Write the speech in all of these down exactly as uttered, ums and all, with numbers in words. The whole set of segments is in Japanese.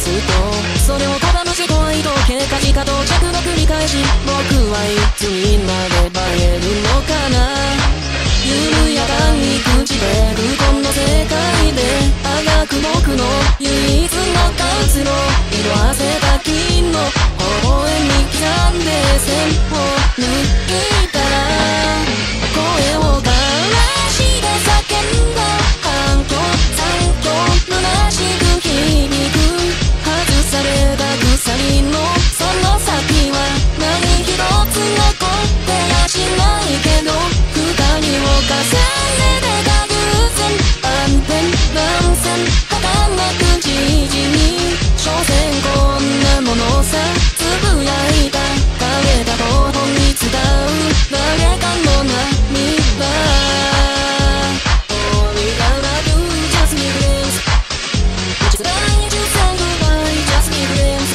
すと、それを拒むし怖いと経過しか到着の繰り返し、僕はいつにまで映えるのかな。緩やかに朽ちてるこの世界であがく僕の唯一の活路、色あせた金の微笑み刻んで線を抜いたら、声を枯らして叫んだ反響残響虚しく響く、外された鎖のその先は何一つ残ってやしないけど、二人を重ねてた偶然暗転断線儚くじじに、所詮こんなものさ、つぶやいた枯れた頬に伝う誰かの涙。Oh, we gotta do just be friends. Just like you said goodbye, just be friends.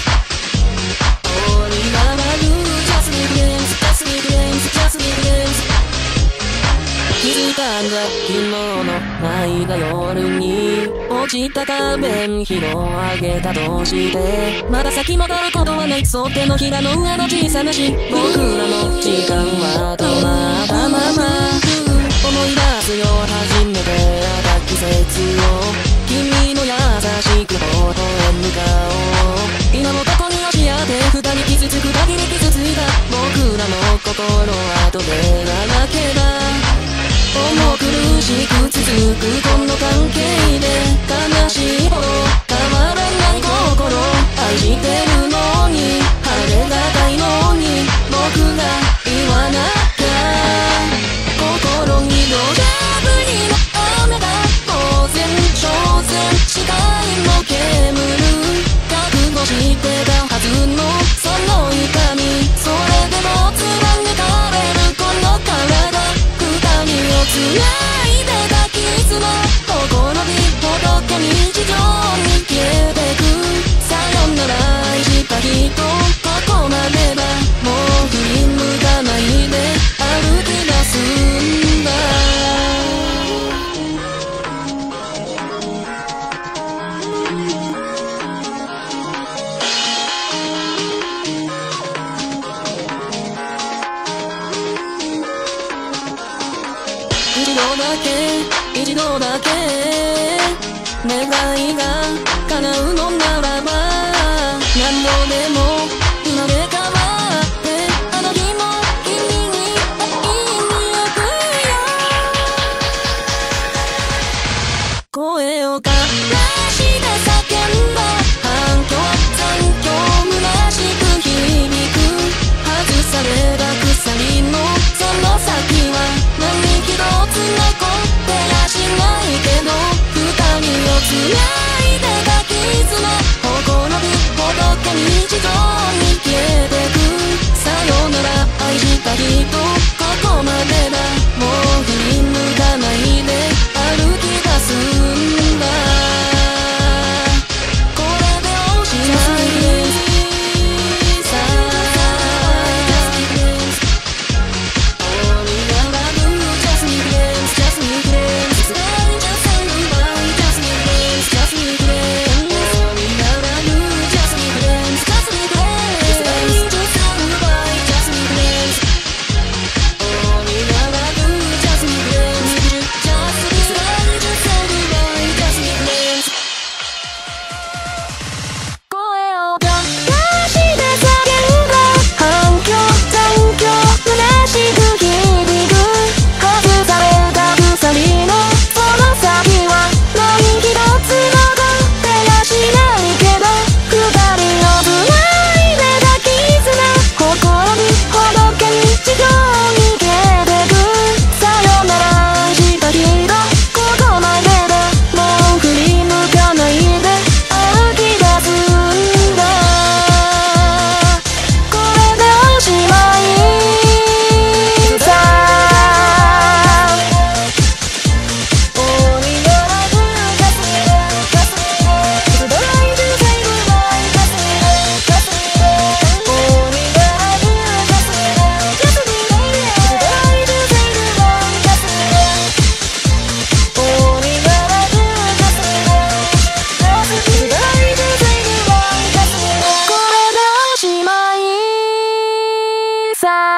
Oh, we gotta do just be friends, just be friends, just be friends. 気づいたんだ昨日の泣いた夜に、落ちた仮面拾い上げたとして、まだ先戻ることはない、そってのひらの上の小さなし、僕らの時間は止まったまま、思い出すよ初めて会った季節を、君の優しく微笑む顔、今もどこに落ち合って二人傷つく限り傷ついた、僕らの心はどれだらけだ。重苦しく続くこの関係で、悲しいほど変わらない心、愛してるのに晴れがたいのに、僕が言わなきゃ。心に土砂降りの雨が当然当然視界も煙る、覚悟してたはずのその痛み、それでも貫かれるこの体、二人を繋いでた絆、ほころびほどけ日常に消えてく、さよなら愛した人、ここまでだ、もう振り向かないで歩き出すんだ。一度だけ一度だけ願いが叶うのならば、何度でも生まれ変わってあの日も君に会いに行くよ。声を枯らして叫んだ反響残響虚しく響く、外された鎖のその先は何一つ残ってやしないけど、二人を繋いでた絆、ほころびほどけ日常に消えてく、さよなら愛した人、ここまでだ、もう振り向かないで歩き出すんだ。これでおしまいさあ、 さ